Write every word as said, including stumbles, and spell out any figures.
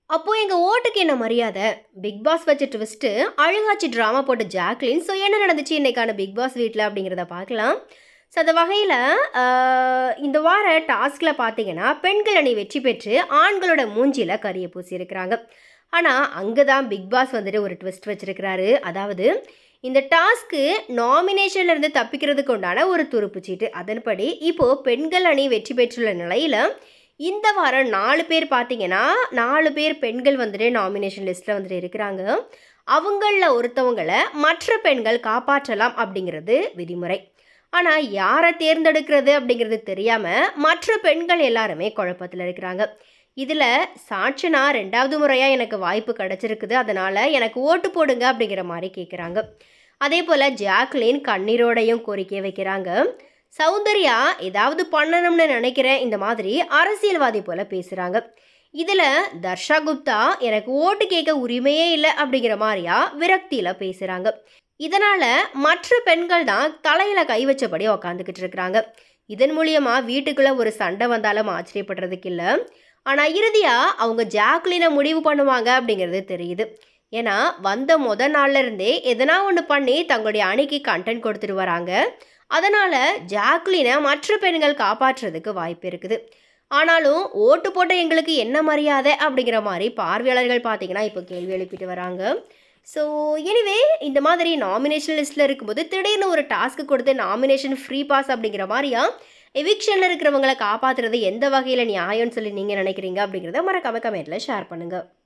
அப்போ எங்க ஓட்டுக்கு என்ன மரியாதை? பிக் பாஸ் வச்ச ட்விஸ்ட்டு, அழுகாச்சி ட்ராமா போட்ட ஜாக்லின். ஸோ என்ன நடந்துச்சு இன்னைக்கான பிக் பாஸ் வீட்ல அப்படிங்கிறத பார்க்கலாம். ஸோ அந்த வகையில் இந்த வார டாஸ்கில் பார்த்தீங்கன்னா, பெண்கள் அணி வெற்றி பெற்று ஆண்களோட மூஞ்சியில் கரிய பூசியிருக்கிறாங்க. ஆனால் அங்கே தான் பிக் பாஸ் வந்துட்டு ஒரு ட்விஸ்ட் வச்சிருக்கிறாரு. அதாவது இந்த டாஸ்க்கு நாமினேஷன்லேருந்து தப்பிக்கிறதுக்கு உண்டான ஒரு துருப்பு சீட்டு. அதன்படி இப்போது பெண்கள் அணி வெற்றி பெற்றுள்ள நிலையில் இந்த வாரம் நாலு பேர் பார்த்தீங்கன்னா நாலு பேர் பெண்கள் வந்துட்டு நாமினேஷன் லிஸ்ட்டில் வந்துட்டு இருக்கிறாங்க. அவங்களில் ஒருத்தவங்களை மற்ற பெண்கள் காப்பாற்றலாம் அப்படிங்கிறது விதிமுறை. ஆனால் யாரை தேர்ந்தெடுக்கிறது அப்படிங்கிறது தெரியாமல் மற்ற பெண்கள் எல்லாருமே குழப்பத்தில் இருக்கிறாங்க. இதில் சாட்சனா ரெண்டாவது முறையாக எனக்கு வாய்ப்பு கிடச்சிருக்குது, அதனால் எனக்கு ஓட்டு போடுங்க அப்படிங்கிற மாதிரி கேட்குறாங்க. அதே போல் ஜாக்லின் கண்ணீரோடையும் கோரிக்கை வைக்கிறாங்க. சௌந்தர்யா ஏதாவது பண்ணணும்னு நினைக்கிறேன் இந்த மாதிரி அரசியல்வாதி போல பேசுகிறாங்க. இதில் தர்ஷா குப்தா எனக்கு ஓட்டு கேட்க உரிமையே இல்லை அப்படிங்கிற மாதிரியா விரக்தியில் பேசுகிறாங்க. இதனால் மற்ற பெண்கள் தான் தலையில் கை வச்சபடி உக்காந்துக்கிட்டு இருக்கிறாங்க. இதன் மூலியமாக வீட்டுக்குள்ளே ஒரு சண்டை வந்தாலும் ஆச்சரியப்படுறதுக்கு இல்லை. ஆனால் இறுதியாக அவங்க ஜாக்லினை முடிவு பண்ணுவாங்க அப்படிங்கிறது தெரியுது. ஏன்னா வந்த முத நாள்ல இருந்தே எதனா ஒன்று பண்ணி தங்களுடைய அணிக்கு கண்டென்ட் கொடுத்துட்டு வராங்க. அதனால் ஜாக்லினை மற்ற பெண்கள் காப்பாற்றுறதுக்கு வாய்ப்பு இருக்குது. ஆனாலும் ஓட்டு போட்ட எங்களுக்கு என்ன மரியாதை அப்படிங்கிற மாதிரி பார்வையாளர்கள் பார்த்தீங்கன்னா இப்போ கேள்வி எழுப்பிட்டு வராங்க. ஸோ எனிவே இந்த மாதிரி நாமினேஷன் லிஸ்ட்டில் இருக்கும்போது திடீர்னு ஒரு டாஸ்க்கு கொடுத்து நாமினேஷன் ஃப்ரீ பாஸ் அப்படிங்கிற மாதிரியா எவிக்ஷனில் இருக்கிறவங்களை காப்பாற்றுறது எந்த வகையில் நியாயம்னு சொல்லி நீங்கள் நினைக்கிறீங்க அப்படிங்கிறத மறக்காம கமெண்ட்டில் ஷேர் பண்ணுங்கள்.